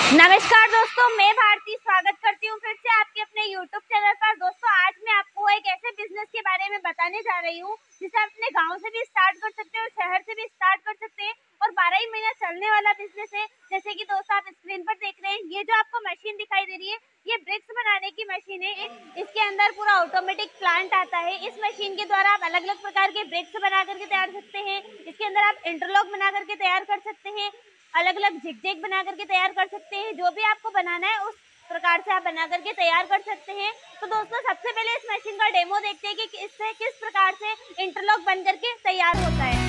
नमस्कार दोस्तों, मैं भारती स्वागत करती हूँ फिर से आपके अपने YouTube चैनल पर। दोस्तों, आज मैं आपको एक ऐसे बिजनेस के बारे में बताने जा रही हूँ जिसे आप अपने गांव से भी स्टार्ट कर सकते हैं और शहर से भी स्टार्ट कर सकते हैं और 12 ही महीना चलने वाला बिजनेस है। जैसे कि दोस्तों आप स्क्रीन पर देख रहे हैं, ये जो आपको मशीन दिखाई दे रही है ये ब्रिक्स बनाने की मशीन है। इसके अंदर पूरा ऑटोमेटिक प्लांट आता है। इस मशीन के द्वारा आप अलग अलग प्रकार के ब्रिक्स बना करके तैयार कर सकते हैं। इसके अंदर आप इंटरलॉक बना करके तैयार कर सकते हैं, अलग अलग जिग बना करके तैयार कर सकते हैं। जो भी आपको बनाना है उस प्रकार से आप बना करके तैयार कर सकते हैं। तो दोस्तों, सबसे पहले इस मशीन का डेमो देखते हैं कि इससे किस प्रकार से इंटरलॉक बन करके तैयार होता है।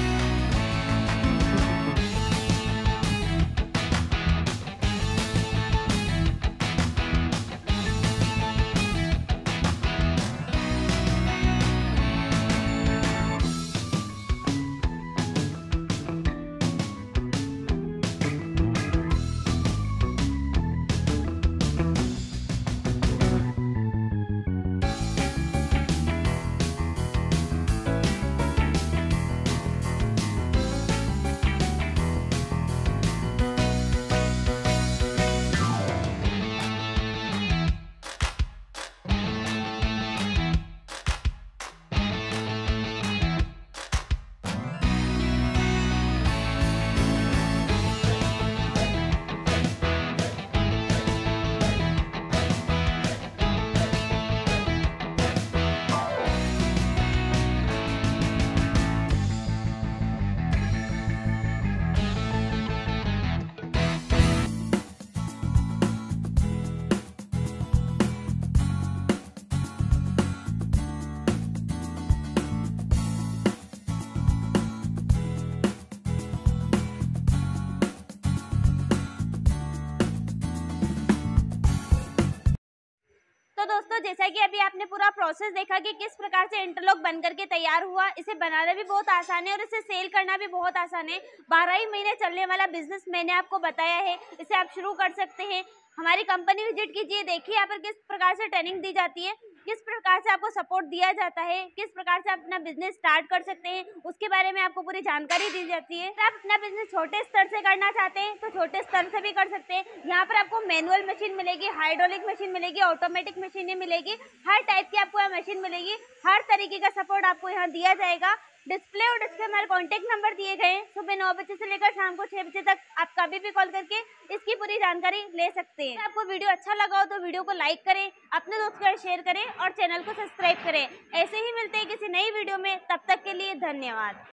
तो दोस्तों, जैसा कि अभी आपने पूरा प्रोसेस देखा कि किस प्रकार से इंटरलॉक बन करके तैयार हुआ। इसे बनाना भी बहुत आसान है और इसे सेल करना भी बहुत आसान है। 12 ही महीने चलने वाला बिजनेस मैंने आपको बताया है, इसे आप शुरू कर सकते हैं। हमारी कंपनी विजिट कीजिए, देखिए यहाँ पर किस प्रकार से ट्रेनिंग दी जाती है, किस प्रकार से आपको सपोर्ट दिया जाता है, किस प्रकार से आप अपना बिजनेस स्टार्ट कर सकते हैं, उसके बारे में आपको पूरी जानकारी दी जाती है। अगर आप अपना बिजनेस छोटे स्तर से करना चाहते हैं तो छोटे स्तर से भी कर सकते हैं। यहाँ पर आपको मैनुअल मशीन मिलेगी, हाइड्रोलिक मशीन मिलेगी, ऑटोमेटिक मशीनें मिलेगी, हर टाइप की आपको यहाँ मशीन मिलेगी। हर तरीके का सपोर्ट आपको यहाँ दिया जाएगा। डिस्प्ले और डिस्प्ले हमारे कॉन्टेक्ट नंबर दिए गए हैं। सुबह 9 बजे से लेकर शाम को 6 बजे तक आप कभी भी कॉल करके इसकी पूरी जानकारी ले सकते हैं। आपको वीडियो अच्छा लगा हो तो वीडियो को लाइक करें, अपने दोस्तों के साथ शेयर करें और चैनल को सब्सक्राइब करें। ऐसे ही मिलते हैं किसी नई वीडियो में, तब तक के लिए धन्यवाद।